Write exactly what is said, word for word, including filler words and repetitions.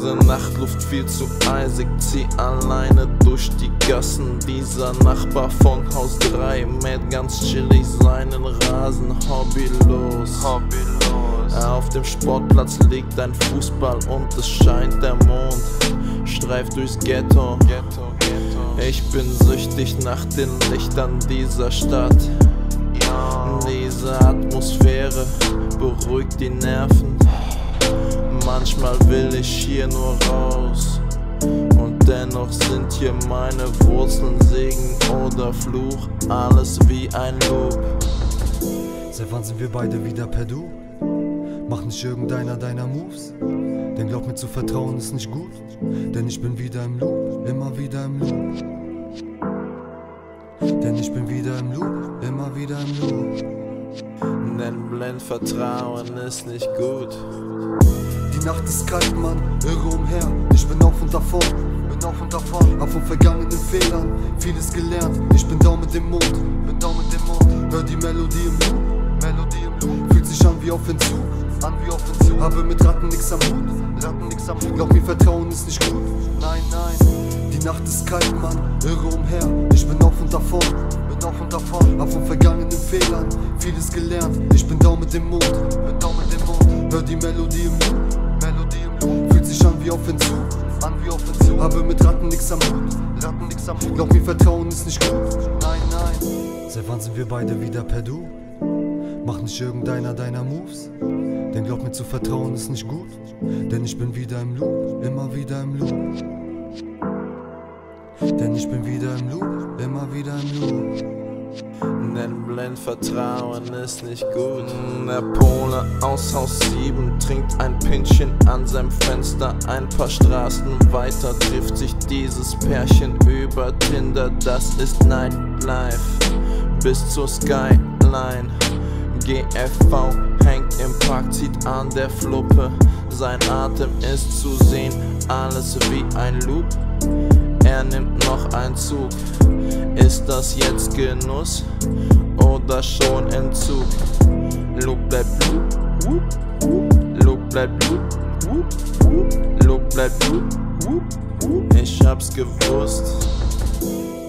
Ihre Nachtluft viel zu eisig, zieh alleine durch die Gassen. Dieser Nachbar von Haus drei mäht ganz chillig seinen Rasen, hobbylos. Hobbylos. Auf dem Sportplatz liegt ein Fußball und es scheint der Mond, streift durchs Ghetto. Ghetto, Ghetto. Ich bin süchtig nach den Lichtern dieser Stadt. Ja. Diese Atmosphäre beruhigt die Nerven. Manchmal will ich hier nur raus, und dennoch sind hier meine Wurzeln Segen oder Fluch, alles wie ein Loop. Seit wann sind wir beide wieder per Du? Mach nicht irgendeiner deiner Moves, denn glaub mir, zu vertrauen ist nicht gut, denn ich bin wieder im Loop, immer wieder im Loop. Denn ich bin wieder im Loop, immer wieder im Loop. Denn blind Vertrauen ist nicht gut. Die Nacht ist kalt, Mann, irre umher. Ich bin auf und davon, bin auf und davon. Hab von vergangenen Fehlern vieles gelernt. Ich bin down mit dem Mond, bin down mit dem Mond. Hör die Melodie im Loop, Melodie im Loop. Fühlt sich an wie auf Entzug, an wie auf Entzug. Habe mit Ratten nix am Hut, Ratten nix am Hut. Glaub mir, Vertrauen ist nicht gut, nein, nein. Die Nacht ist kalt, Mann, irre umher. Ich bin auf und davon, bin auf und davon. Hab von vergangenen Fehlern vieles gelernt. Ich bin down mit dem Mond, bin down mit dem Mond. Hör die Melodie im Loop, Melodie im Loop. Fühlt sich an wie auf Entzug, an wie auf Entzug. Habe mit Ratten nix am Hut, Ratten nix am Hut. Glaub mir, Vertrauen ist nicht gut, nein, nein. Seit wann sind wir beide wieder per Du? Mach nicht irgendeiner deiner Moves, denn glaub mir, zu vertrauen ist nicht gut, denn ich bin wieder im Loop, immer wieder im Loop. Denn ich bin wieder im Loop, immer wieder im Loop. Denn blind Vertrauen ist nicht gut. Der Pole aus Haus sieben trinkt ein Pinchen an seinem Fenster. Ein paar Straßen weiter trifft sich dieses Pärchen über Tinder. Das ist Nightlife bis zur Skyline. G F V hängt im Park, zieht an der Fluppe. Sein Atem ist zu sehen, alles wie ein Loop. Er nimmt noch einen Zug. Ist das jetzt Genuss oder schon Entzug? Loop bleibt Loop, Loop bleibt Loop, Loop bleibt Loop. Ich hab's gewusst.